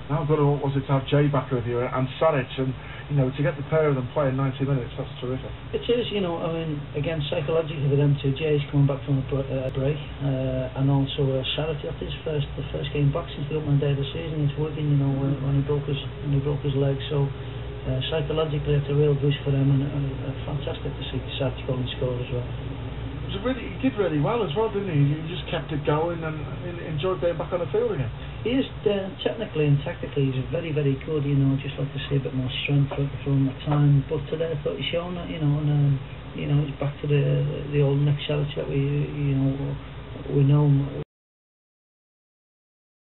How good was it to have Jay back with you and Saric, and to get the pair of them playing 90 minutes? That's terrific. It is, I mean, again, psychologically for them two, Jay's coming back from a break, and also Saric after the first game back since the opening day of the season. It's working, when he broke his leg. So psychologically, it's a real boost for them, and fantastic to see Saric go and score as well. He did really well as well, didn't he? He just kept it going and enjoyed being back on the field again. He is, technically and tactically, he's very, very good. Just like to see a bit more strength from that time. But today I thought he's shown that, and he's back to the old Nick Saric that we know.